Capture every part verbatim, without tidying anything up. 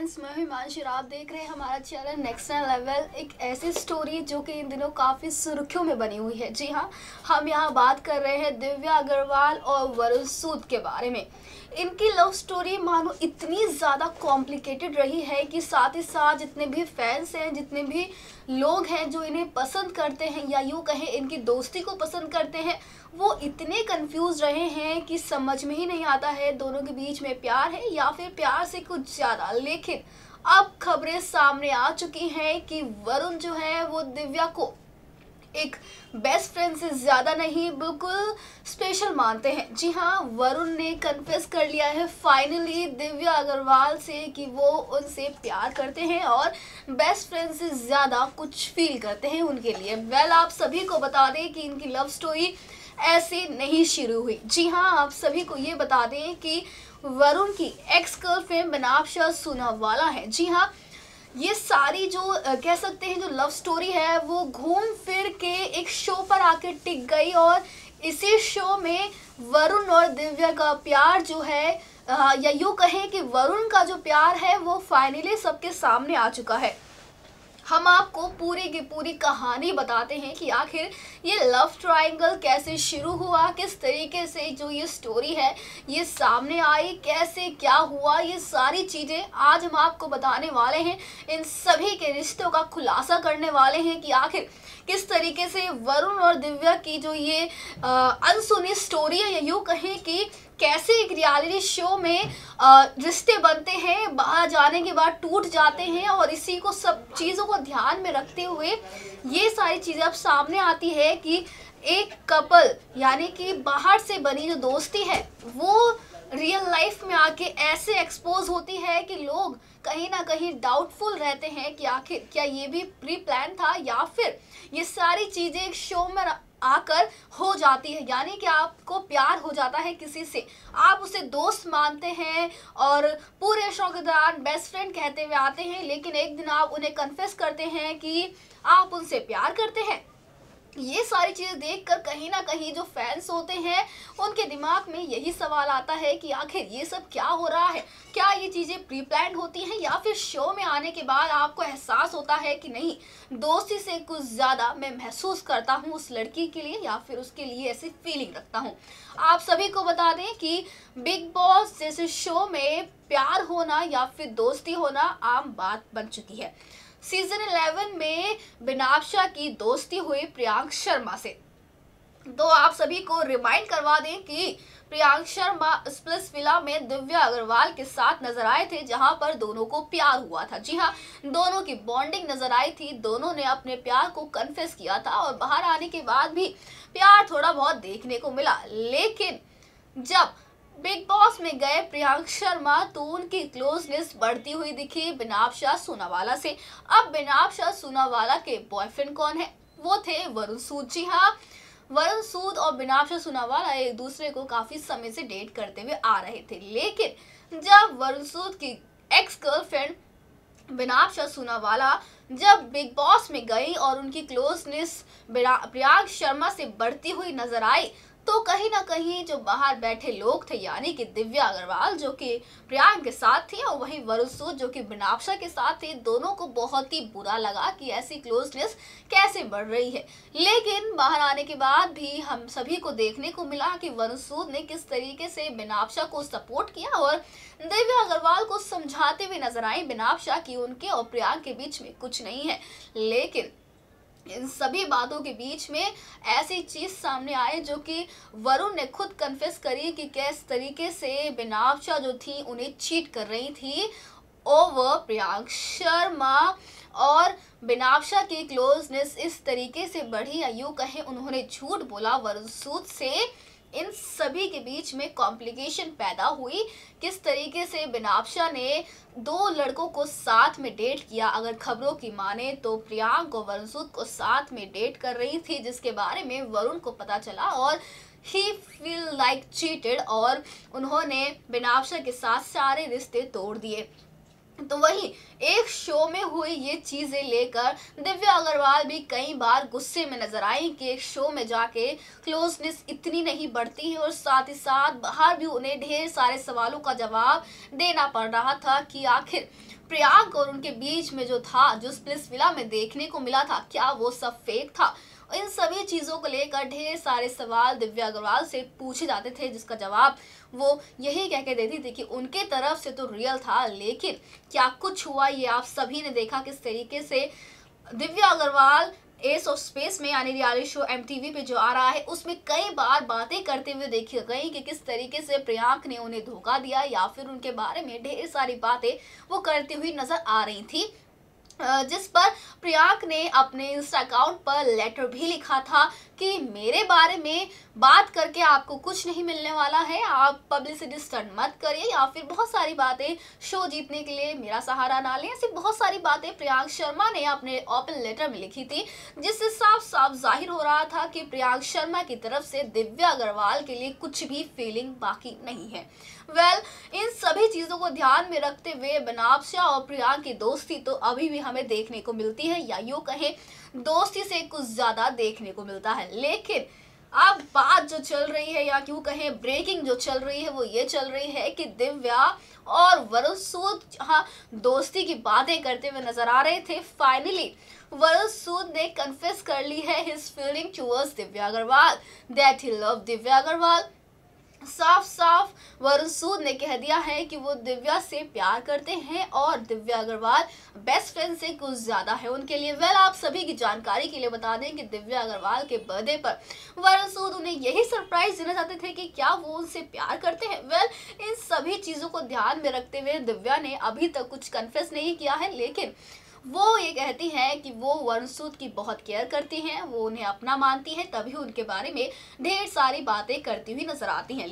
Friends, मैं हिमांशी। आप देख रहे हैं हमारा चैनल नेक्स्ट लेवल। एक ऐसी स्टोरी जो कि इन दिनों काफ़ी सुर्खियों में बनी हुई है। जी हाँ, हम यहाँ बात कर रहे हैं दिव्या अग्रवाल और वरुण सूद के बारे में। इनकी लव स्टोरी मानो इतनी ज़्यादा कॉम्प्लिकेटेड रही है कि साथ ही साथ जितने भी फैंस हैं, जितने भी लोग हैं जो इन्हें पसंद करते हैं या यूँ कहें इनकी दोस्ती को पसंद करते हैं, वो इतने कंफ्यूज रहे हैं कि समझ में ही नहीं आता है दोनों के बीच में प्यार है या फिर प्यार से कुछ ज़्यादा। लेकिन अब खबरें सामने आ चुकी हैं कि वरुण जो है वो दिव्या को एक बेस्ट फ्रेंड से ज़्यादा नहीं, बिल्कुल स्पेशल मानते हैं। जी हाँ, वरुण ने कन्फेस कर लिया है फाइनली दिव्या अग्रवाल से कि वो उनसे प्यार करते हैं और बेस्ट फ्रेंड से ज़्यादा कुछ फील करते हैं उनके लिए। वेल, आप सभी को बता दें कि इनकी लव स्टोरी ऐसे नहीं शुरू हुई। जी हाँ, आप सभी को ये बता दें कि वरुण की एक्स गर्लफ्रेंड बिनाफ्शा सूनावाला है। जी हाँ, ये सारी जो कह सकते हैं जो लव स्टोरी है वो घूम फिर के एक शो पर आके टिक गई और इसी शो में वरुण और दिव्या का प्यार जो है या यूँ कहें कि वरुण का जो प्यार है वो फाइनली सबके सामने आ चुका है। हम आपको पूरी की पूरी कहानी बताते हैं कि आखिर ये लव ट्रायंगल कैसे शुरू हुआ, किस तरीके से जो ये स्टोरी है ये सामने आई, कैसे क्या हुआ, ये सारी चीज़ें आज हम आपको बताने वाले हैं। इन सभी के रिश्तों का खुलासा करने वाले हैं कि आखिर किस तरीके से वरुण और दिव्या की जो ये अनसुनी स्टोरी है या यूँ कहें कि कैसे एक रियलिटी शो में रिश्ते बनते हैं, बाहर जाने के बाद टूट जाते हैं और इसी को सब चीज़ों को ध्यान में रखते हुए ये सारी चीज़ें अब सामने आती है कि एक कपल यानी कि बाहर से बनी जो दोस्ती है वो रियल लाइफ में आके ऐसे एक्सपोज होती है कि लोग कहीं ना कहीं डाउटफुल रहते हैं कि आखिर क्या ये भी प्री प्लान था या फिर ये सारी चीज़ें एक शो में आकर हो जाती है। यानी कि आपको प्यार हो जाता है किसी से, आप उसे दोस्त मानते हैं और पूरे शो के दौरान बेस्ट फ्रेंड कहते हुए आते हैं, लेकिन एक दिन आप उन्हें कन्फेस करते हैं कि आप उनसे प्यार करते हैं। ये सारी चीज़ें देखकर कहीं ना कहीं जो फैंस होते हैं उनके दिमाग में यही सवाल आता है कि आखिर ये सब क्या हो रहा है, क्या ये चीज़ें प्री प्लान्ड होती हैं या फिर शो में आने के बाद आपको एहसास होता है कि नहीं, दोस्ती से कुछ ज़्यादा मैं महसूस करता हूँ उस लड़की के लिए या फिर उसके लिए ऐसी फीलिंग रखता हूँ। आप सभी को बता दें कि बिग बॉस जैसे शो में प्यार होना या फिर दोस्ती होना आम बात बन चुकी है। सीजन इलेवन में बिनाफ्शा की दोस्ती हुई प्रियांक शर्मा से। तो आप सभी को रिमाइंड करवा दें कि प्रियांक शर्मा स्प्लिस विला में दिव्या अग्रवाल के साथ नजर आए थे, जहां पर दोनों को प्यार हुआ था। जी हाँ, दोनों की बॉन्डिंग नजर आई थी, दोनों ने अपने प्यार को कन्फेस किया था और बाहर आने के बाद भी प्यार थोड़ा बहुत देखने को मिला। लेकिन जब बिग बॉस में गए प्रियांक शर्मा तो उनकी क्लोजनेस बढ़ती हुई दिखी बिनाफ्शा सूनावाला से। अब बिनाफ्शा सूनावाला के बॉयफ्रेंड कौन है? वो थे वरुण सूद। जी हाँ, वरुण सूद और बिनाफ्शा सूनावाला एक दूसरे को काफी समय से डेट करते हुए आ रहे थे, लेकिन जब वरुण सूद की एक्स गर्लफ्रेंड बिनाफ्शा सूनावाला जब बिग बॉस में गई और उनकी क्लोजनेस प्रियांक शर्मा से बढ़ती हुई नजर आई तो कहीं ना कहीं जो बाहर बैठे लोग थे यानी कि दिव्या अग्रवाल जो कि प्रियांक के साथ थी और वहीं वरुण सूद जो कि बिनाफ्शा के साथ थे, दोनों को बहुत ही बुरा लगा कि ऐसी क्लोजनेस कैसे बढ़ रही है। लेकिन बाहर आने के बाद भी हम सभी को देखने को मिला कि वरुण सूद ने किस तरीके से बिनाफ्शा को सपोर्ट किया और दिव्या अग्रवाल को समझाते हुए नजर आई बिनाफ्शा की उनके और प्रियांक के बीच में कुछ नहीं है। लेकिन इन सभी बातों के बीच में ऐसी चीज सामने आए जो कि वरुण ने खुद कन्फेस करी कि किस तरीके से बिनाफ्शा जो थी उन्हें चीट कर रही थी ओवर प्रियांक शर्मा और बिनाफ्शा की क्लोजनेस इस तरीके से बढ़ी या यूँ कहें उन्होंने झूठ बोला वरुण सूद से। इन सभी के बीच में कॉम्प्लिकेशन पैदा हुई। किस तरीके से बिनाफ्शा ने दो लड़कों को साथ में डेट किया, अगर खबरों की माने तो प्रियांक और वरुण सूद को साथ में डेट कर रही थी, जिसके बारे में वरुण को पता चला और ही फील लाइक चीटेड और उन्होंने बिनाफ्शा के साथ सारे रिश्ते तोड़ दिए। तो वही एक शो में हुई ये चीजें लेकर दिव्या अग्रवाल भी कई बार गुस्से में नजर आई कि एक शो में जाके क्लोजनेस इतनी नहीं बढ़ती है, और साथ ही साथ बाहर भी उन्हें ढेर सारे सवालों का जवाब देना पड़ रहा था कि आखिर प्रियांक और उनके बीच में जो था, जो स्प्लिस विला में देखने को मिला था, क्या वो सब फेक था। इन सभी चीजों को लेकर ढेर सारे सवाल दिव्या अग्रवाल से पूछे जाते थे, जिसका जवाब वो यही कह के देती थी कि उनके तरफ से तो रियल था, लेकिन क्या कुछ हुआ ये आप सभी ने देखा किस तरीके से Divya Agarwal ace of space में यानी रियलिटी शो एमटीवी पे जो आ रहा है उसमें कई बार बातें करते हुए देखी गई कि किस तरीके से प्रियांक ने उन्हें धोखा दिया, या फिर उनके बारे में ढेर सारी बातें वो करती हुई नजर आ रही थी, जिस पर प्रियांक ने अपने इंस्टा अकाउंट पर लेटर भी लिखा था कि मेरे बारे में बात करके आपको कुछ नहीं मिलने वाला है, आप पब्लिसिटी स्टंट मत करिए, या फिर बहुत सारी बातें, शो जीतने के लिए मेरा सहारा ना लें, ऐसी बहुत सारी बातें प्रियांक शर्मा ने अपने ओपन लेटर में लिखी थी, जिससे साफ साफ जाहिर हो रहा था कि प्रियांक शर्मा की तरफ से दिव्या अग्रवाल के लिए कुछ भी फीलिंग बाकी नहीं है। वेल well, इन सभी चीजों को ध्यान में रखते हुए बनाब्शा और प्रियांक की दोस्ती तो अभी भी हमें देखने को मिलती है, या यूं कहें दोस्ती से कुछ ज्यादा देखने को मिलता है। लेकिन अब बात जो चल रही है, या क्यों कहें ब्रेकिंग जो चल रही है, वो ये चल रही है कि दिव्या और वरुण सूद हाँ दोस्ती की बातें करते हुए नजर आ रहे थे। फाइनली वरुण सूद ने कन्फेस कर ली है his feeling towards Divya Agarwal, that he love Divya Agarwal. साफ साफ वरुण सूद ने कह दिया है कि वो दिव्या से प्यार करते हैं और दिव्या अग्रवाल बेस्ट फ्रेंड से कुछ ज्यादा है उनके लिए। वेल आप सभी की जानकारी के लिए बता दें कि दिव्या अग्रवाल के बर्थडे पर वरुण सूद उन्हें यही सरप्राइज देना चाहते थे कि क्या वो उनसे प्यार करते हैं। वेल इन सभी चीजों को ध्यान में रखते हुए दिव्या ने अभी तक कुछ कन्फेस नहीं किया है, लेकिन वो ये कहती हैं कि वो वरुण सूद की बहुत केयर करती हैं, वो उन्हें अपना मानती हैं, तभी उनके बारे में ढेर सारी बातें करती हुई नजर आती हैं।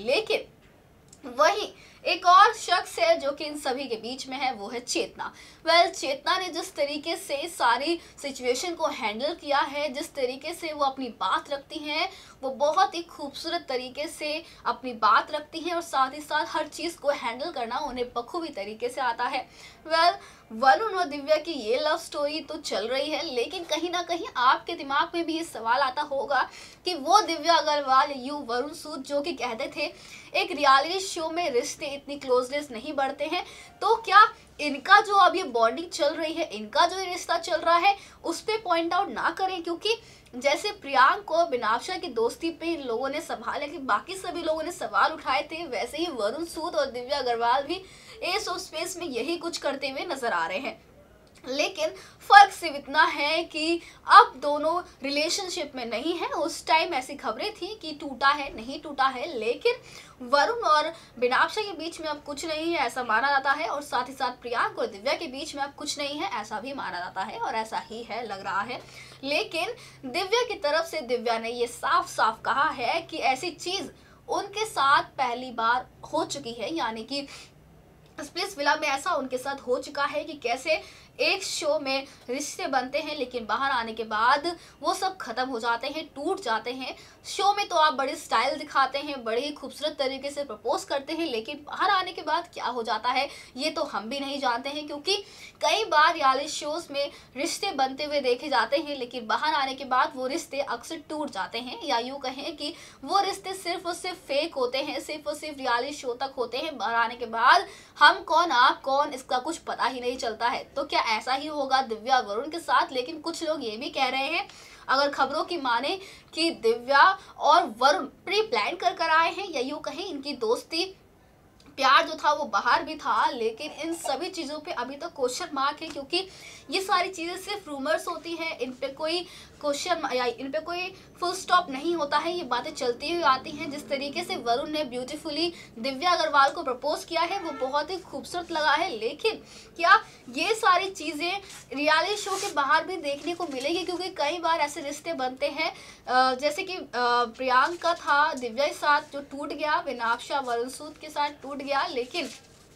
लेकिन वही एक और शख्स है जो कि इन सभी के बीच में है, वो है चेतना। वेल well, चेतना ने जिस तरीके से सारी सिचुएशन को हैंडल किया है, जिस तरीके से वो अपनी बात रखती हैं, वो बहुत ही खूबसूरत तरीके से अपनी बात रखती हैं, और साथ ही साथ हर चीज़ को हैंडल करना उन्हें बखूबी तरीके से आता है। वेल well, वरुण और दिव्या की ये लव स्टोरी तो चल रही है, लेकिन कहीं ना कहीं आपके दिमाग में भी ये सवाल आता होगा कि वो दिव्या अग्रवाल यू वरुण सूद जो कि कहते थे एक रियलिटी शो में रिश्ते इतनी क्लोजनेस नहीं बढ़ते हैं, तो क्या इनका जो अब ये बॉन्डिंग चल रही है, इनका जो ये रिश्ता चल रहा है, उस पर पॉइंट आउट ना करें। क्योंकि जैसे प्रियांक और बिनाफ्शा की दोस्ती पे इन लोगों ने सवाल है कि बाकी सभी लोगों ने सवाल उठाए थे, वैसे ही वरुण सूद और दिव्या अग्रवाल भी एस ऑफ स्पेस में यही कुछ करते हुए नजर आ रहे हैं। लेकिन फर्क सिर्फ इतना है कि अब दोनों रिलेशनशिप में नहीं है। उस टाइम ऐसी खबरें थी कि टूटा है, नहीं टूटा है, लेकिन वरुण और बिनाफ्शा के बीच में अब कुछ नहीं है ऐसा माना जाता है, और साथ ही साथ प्रियांक और दिव्या के बीच में अब कुछ नहीं है ऐसा भी माना जाता है, और ऐसा ही है लग रहा है। लेकिन दिव्या की तरफ से दिव्या ने ये साफ साफ कहा है कि ऐसी चीज उनके साथ पहली बार हो चुकी है, यानी कि स्प्लिस विला में ऐसा उनके साथ हो चुका है कि कैसे एक शो में रिश्ते बनते हैं, लेकिन बाहर आने के बाद वो सब खत्म हो जाते हैं, टूट जाते हैं। शो में तो आप बड़ी स्टाइल दिखाते हैं, बड़े ही खूबसूरत तरीके से प्रपोज करते हैं, लेकिन बाहर आने के बाद क्या हो जाता है ये तो हम भी नहीं जानते हैं। क्योंकि कई बार रियलिटी शोज में रिश्ते बनते हुए देखे जाते हैं, लेकिन बाहर आने के बाद वो रिश्ते अक्सर टूट जाते हैं, या यूँ कहें कि वो रिश्ते सिर्फ और सिर्फ फेक होते हैं, सिर्फ और सिर्फ रियलिटी शो तक होते हैं। बाहर आने के बाद हम कौन आप कौन इसका कुछ पता ही नहीं चलता है। तो क्या ऐसा ही होगा दिव्या वरुण के साथ? लेकिन कुछ लोग ये भी कह रहे हैं, अगर खबरों की माने, कि दिव्या और वरुण प्री प्लान कर कर आए हैं, या यूँ कहें इनकी दोस्ती प्यार जो था वो बाहर भी था। लेकिन इन सभी चीज़ों पे अभी तक क्वेश्चन मार्क है, क्योंकि ये सारी चीज़ें सिर्फ रूमर्स होती हैं, इन पे कोई क्वेश्चन या इन पे कोई फुल स्टॉप नहीं होता है, ये बातें चलती हुई आती हैं। जिस तरीके से वरुण ने ब्यूटीफुली दिव्या अग्रवाल को प्रपोज किया है वो बहुत ही खूबसूरत लगा है, लेकिन क्या ये सारी चीज़ें रियलिटी शो के बाहर भी देखने को मिलेगी? क्योंकि कई बार ऐसे रिश्ते बनते हैं, जैसे कि प्रियांक का था दिव्या के साथ जो टूट गया, बिनाफ्शा वरुण सूद के साथ टूट गया, लेकिन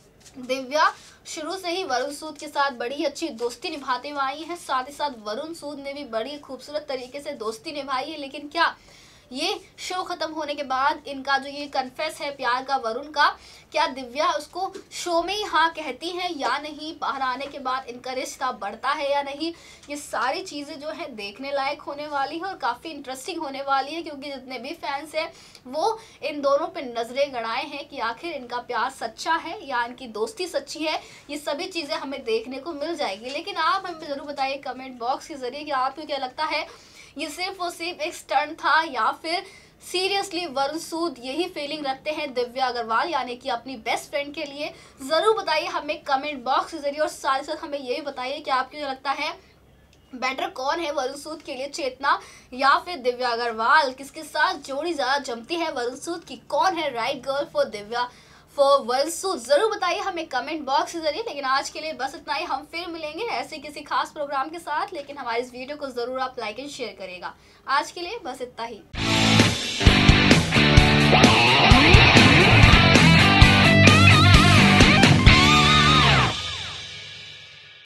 दिव्या शुरू से ही वरुण सूद के साथ बड़ी अच्छी दोस्ती निभाते हुए आई है। साथ ही साथ वरुण सूद ने भी बड़ी खूबसूरत तरीके से दोस्ती निभाई है। लेकिन क्या ये शो खत्म होने के बाद इनका जो ये कन्फेस है प्यार का वरुण का, क्या दिव्या उसको शो में ही हाँ कहती है या नहीं, बाहर आने के बाद इनका रिश्ता बढ़ता है या नहीं, ये सारी चीज़ें जो है देखने लायक होने वाली है और काफ़ी इंटरेस्टिंग होने वाली है, क्योंकि जितने भी फैंस हैं वो इन दोनों पे नजरें गड़ाए हैं कि आखिर इनका प्यार सच्चा है या इनकी दोस्ती सच्ची है। ये सभी चीज़ें हमें देखने को मिल जाएगी। लेकिन आप हमें ज़रूर बताइए कमेंट बॉक्स के ज़रिए कि आपको क्या लगता है, ये सिर्फ और सिर्फ एक स्टंट था या फिर सीरियसली वरुण सूद यही फीलिंग रखते हैं दिव्या अग्रवाल यानी कि अपनी बेस्ट फ्रेंड के लिए। ज़रूर बताइए हमें कमेंट बॉक्स के जरिए और साथ साथ हमें ये भी बताइए कि आपको क्या लगता है बेटर कौन है वरुण सूद के लिए, चेतना या फिर दिव्या अग्रवाल, किसके साथ जोड़ी ज़्यादा जमती है वरुण सूद की, कौन है right girl for Divya for Varun Sood, ज़रूर बताइए हमें कमेंट बॉक्स के जरिए। लेकिन आज के लिए बस इतना ही, हम फिर मिलेंगे ऐसे किसी खास प्रोग्राम के साथ, लेकिन हमारी इस वीडियो को ज़रूर आप लाइक एंड शेयर करिएगा। आज के लिए बस इतना ही।